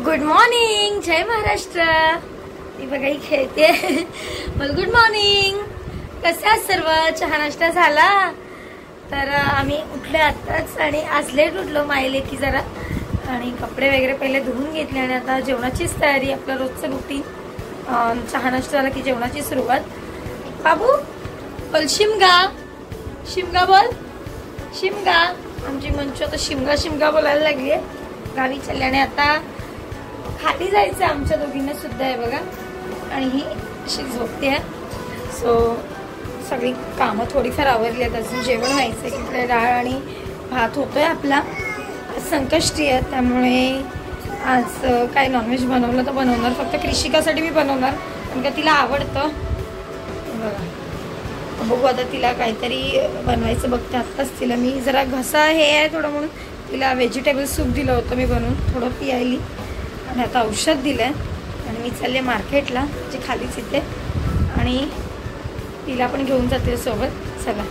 Good morning, जय महाराष्ट्र। मी बघा ही खेळते। बोल गुड मॉर्निंग, कसे आहात सर्व? चहा नाश्ता झाला? तर आम्ही उठले आताच आणि आज लेट उठलो मायले की जरा, आणि कपडे वगैरे पहिले धुवून घेतले आणि आता जेवणाचीच तयारी। आपलं रोजचं रुटीन, चहा नाश्ता झाला की जेवणाची सुरुवात। बाबू बोल शिमगा, शिमगा बोल, शिमगा। आमची मंचू आता शिमगा शिमगा बोलायला लागली आहे। गावी चालली आणि आता खाली जायचं आमच्या दोघींना सुद्धा आहे बघा। आणि ही अशी झोपते आहे। सो सगळी कामं थोडीफार आवरली आहेत, अजून जेवण व्हायचं आहे। इकडे डाळ आणि भात होतोय आपला। संकष्टी आहे त्यामुळे आज काय नॉनव्हेज बनवलं तर बनवणार, फक्त कृषिकासाठी मी बनवणार कारण का तिला आवडतं बघा। बघू आता तिला काहीतरी बनवायचं बघते। आत्ताच तिला मी जरा घसा हे आहे थोडं म्हणून तिला व्हेजिटेबल सूप दिलं होतं मी बनवून, थोडं पियायली। आणि आता औषध दिलं आहे आणि मी चालले मार्केटला, जे खालीच इथे, आणि तिला पण घेऊन जाते सोबत। चला,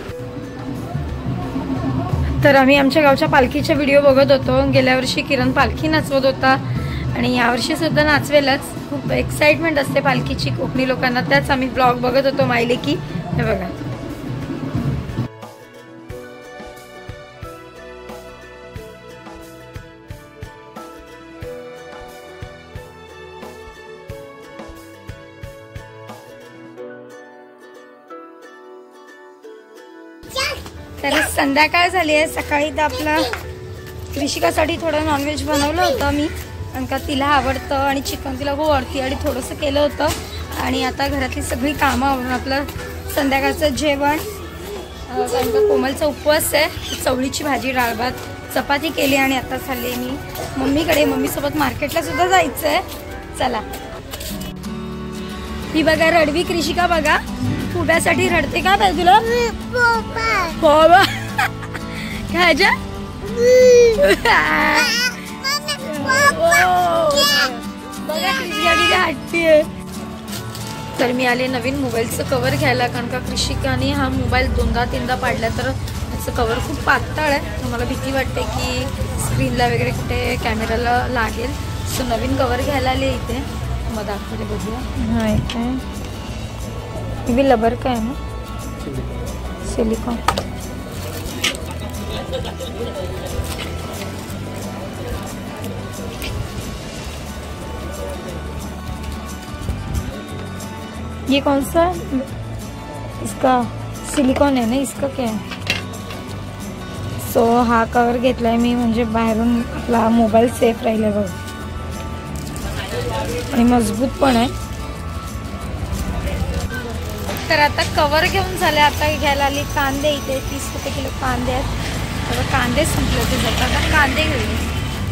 तर आम्ही आमच्या गावच्या पालखीचे व्हिडिओ बघत होतो। गेल्या वर्षी किरण पालखी नाचवत होता आणि यावर्षी सुद्धा नाचवेलच। खूप एक्साइटमेंट असते पालखीची कोकणी लोकांना, त्याच आम्ही ब्लॉग बघत होतो मायले की। हे बघा, तर संध्याकाळ झाली आहे। सकाळी तर आपलं कृषिकासाठी थोडं नॉनव्हेज बनवलं होतं मी, कारण का तिला आवडतं आणि चिकन तिला खूप आवडती, आणि थोडंसं केलं होतं। आणि आता घरातली सगळी कामं आवरून आपलं संध्याकाळचं जेवण, कारण का कोमलचा उपवास आहे। चवळीची भाजी, डाळ भात, चपाती केली आणि आता चालले मी मम्मीकडे। मम्मीसोबत मार्केटला सुद्धा जायचं आहे। चला, ही बघा रडवी कृषिका बघा, फुब्यासाठी रडते का पाहिजे तुला? बाबा खायच्या बघा कृषिका किती हट्टी आहे। तर मी आले नवीन मोबाईलचं कवर घ्यायला, कारण का कृषिकाने हा मोबाईल दोनदा तीनदा पाडला, तर त्याचं कवर खूप पातळ आहे। तर मला भीती वाटते की स्क्रीनला वगैरे कुठे कॅमेराला लागेल। सो नवीन कवर घ्यायला आले इथे, मग दाखवते बघूया। हा काय इवी लबर का है ना, सिलिकॉन। ये कौन सा, इसका सिलिकॉन है ना, इसका क्या है? सो हा कवर घेतलाय मी, म्हणजे बाहेरून आपला मोबाईल सेफ राहिला बघ, आणि मजबूत पण आहे। तर आता कवर घेऊन झाले, आता घ्यायला आली कांदे। इथे 30 रुपये किलो कांदे आहेत। तर कांदे संपले ते जातात, आता कांदे घेऊया।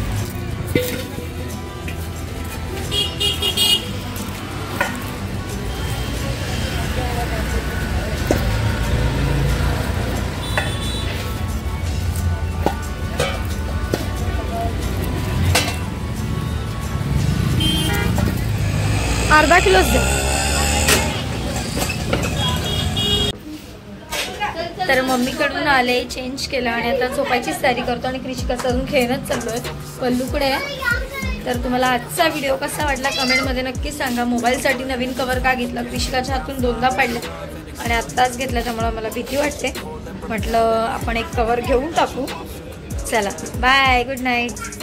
अर्धा किलोच द्या। तर मम्मीकडून आले, चेंज केलं आणि आता झोपायचीच तयारी करतो। आणि कृषिकाचं अजून खेळणंच चालू आहे, पल्लूकडे आहे। तर तुम्हाला आजचा व्हिडिओ कसा वाटला कमेंटमध्ये नक्की सांगा। मोबाईलसाठी नवीन कवर का घेतला? कृषिकाच्या हातून दोनदा पाडले आणि आत्ताच घेतला, त्यामुळे मला भीती वाटते। म्हटलं आपण एक कवर घेऊन टाकू। चला बाय, गुड नाईट।